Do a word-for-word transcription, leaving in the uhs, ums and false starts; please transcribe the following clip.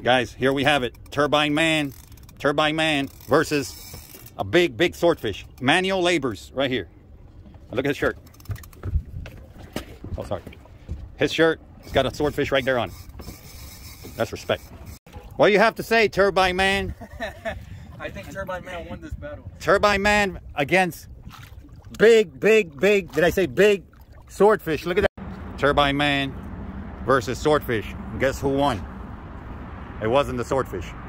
Guys, here we have it. Turbine Man, Turbine Man versus a big, big swordfish. Manual labors right here. Look at his shirt. Oh, sorry. His shirt, it's got a swordfish right there on it. That's respect. What do you have to say, Turbine Man? I think Turbine Man won this battle. Turbine Man against big, big, big, did I say big swordfish? Look at that. Turbine Man versus swordfish. Guess who won? It wasn't the swordfish.